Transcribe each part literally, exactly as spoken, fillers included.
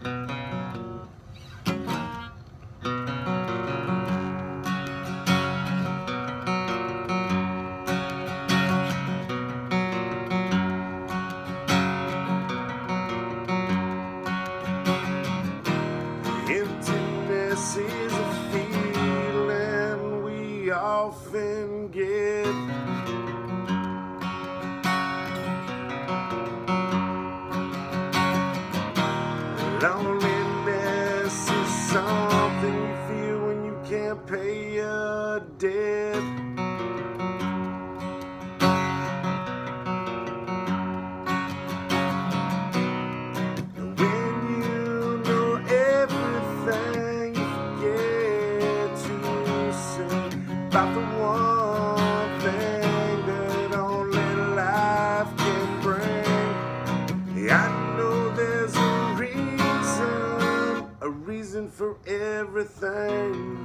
Emptiness is a feeling we often get. Loneliness is something you feel when you can't pay your debt. About the one thing that only life can bring. I know there's a reason, a reason for everything.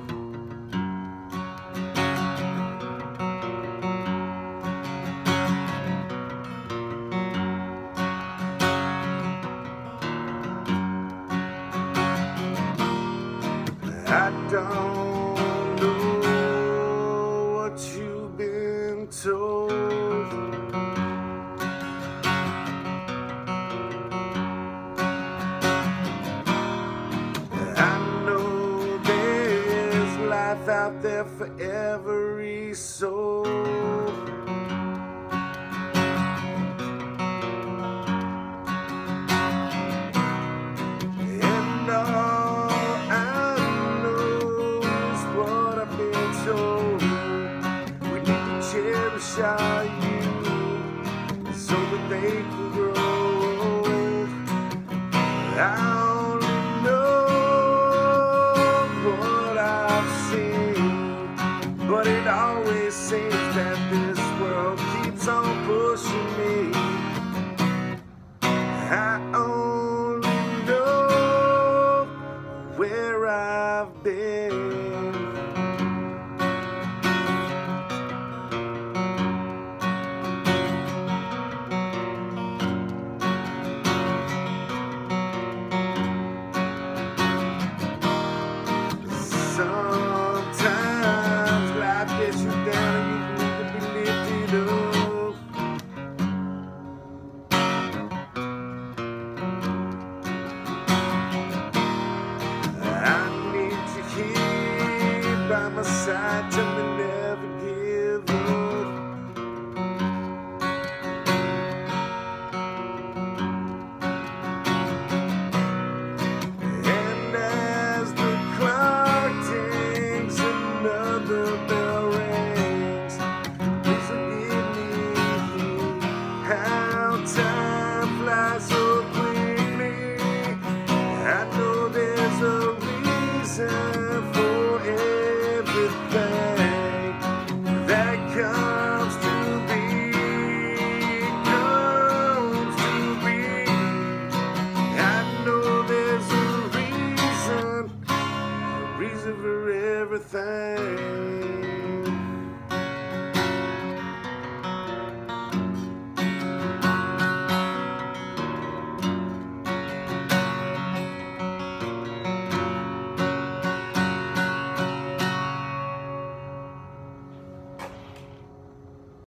I don't know what you've been told. I know there's life out there for every soul. And all I know is what I've been told. Cherish our youth so that they can grow. I